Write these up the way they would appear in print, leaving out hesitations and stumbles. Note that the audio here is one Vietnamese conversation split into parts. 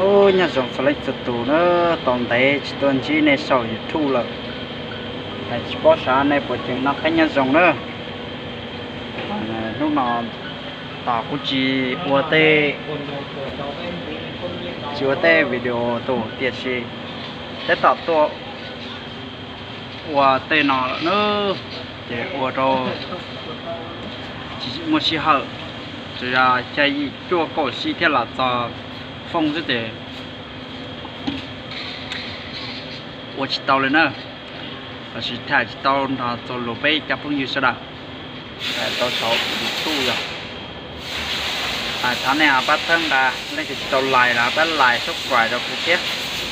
ô nhà dòng phải lấy tụ nó toàn thế chỉ tuần chỉ này sau YouTube là tại chỉ có sáng này buổi chiều nó cái nhà dòng nữa lúc nào tao cũng chỉ UT video tổ tiệt gì để tạo tổ UT nó nữa để UT chỉ một xí hở chỉ là chạy chua cổ xí thế là cho phong chứ để我知道了呢，但是他知道他做路背加朋友是的，到时候你输了，他那样把灯的那个到来了，把来出来了不接，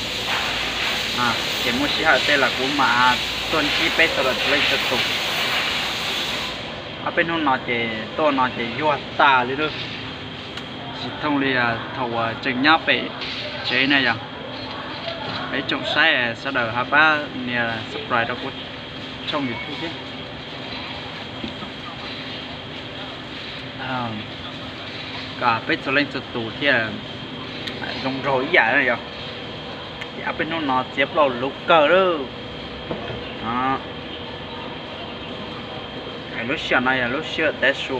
节目时候这了古马专辑背出来出来就懂，bên hôm nọ thì tôi nọ thì vua ta đi đâu, chỉ thông li thầu chừng nháp bể chế này à. Đấy trồng sai sau đó hả ba nè subscribe đó cũng trong YouTube chứ cả bên số lên số tủ thì dùng rồi giả này rồi giả bên nó tiếp lâu lúc cờ đó lúc xưa này là lúc xưa té xuống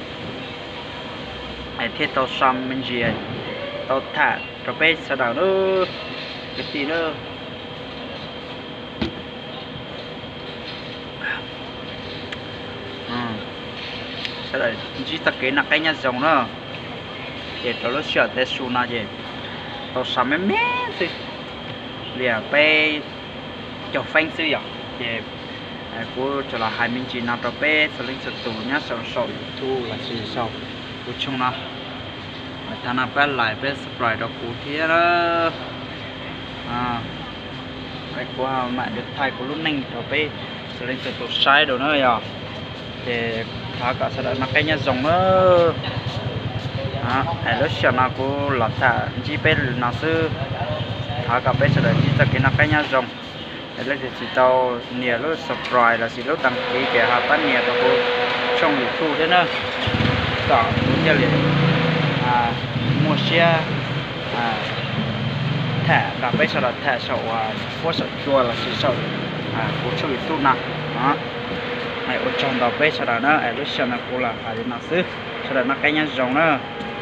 thiết tàu xăm bên gì tàu thả rồi bên sau đó nữa cái gì nữa sau đó chỉ tất cả là cái nhà dòng nữa để cho nó sửa để xuống nào gì tao xăm mấy mé gì liền pe cho phanh xí vậy để cô cho là 29 năm rồi pe sau lên tụ nhá sau thu là gì sau cô chung nào thằng nào pe lại pe subscribe đó cô thế đó cái qua mẹ được thay của lúc ninh rồi pe sau lên tụ sai đồ nữa rồi để thả cả sau đó nó cái nhà dòng nữa lúc xưa nó cô lọt thả chỉ pe nó sư thả cả pe sau đó chỉ cho cái nhà dòng lúc thì tao nhiều lúc subscribe là chỉ lúc đăng ký cái hạt bán nhiều tao cô trong YouTube thế nữa đó cũng như là mua xe thẻ cả bây giờ là thẻ sổ phố sổ chùa là chỉ sổ của trong YouTube nào đó này ở trong đó bây giờ là nó lúc xưa là cô là phải đi nào xứ sau đó nó cái nhà dòng nữa